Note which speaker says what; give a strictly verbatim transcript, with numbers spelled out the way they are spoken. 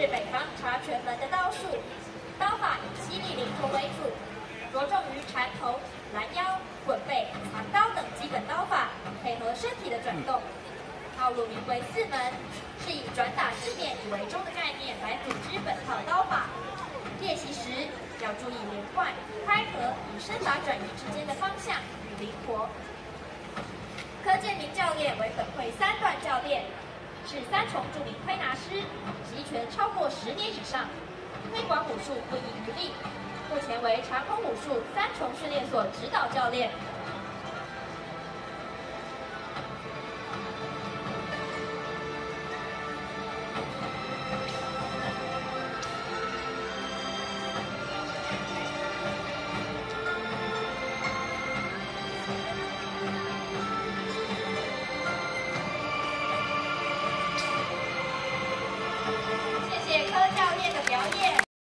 Speaker 1: 北方茶泉门的刀术，刀法以犀利灵活为主，着重于缠头、拦腰、滚背、藏刀等基本刀法，配合身体的转动。套路名为四门，是以转打四面以为中的概念来组织本套刀法。练习时要注意连贯、开合与身法转移之间的方向与灵活。柯建明教练为本会三段教练，是三重著名推拿师，习拳超过十年以上，推广武术不遗余力。目前为长空武术三重训练所指导教练。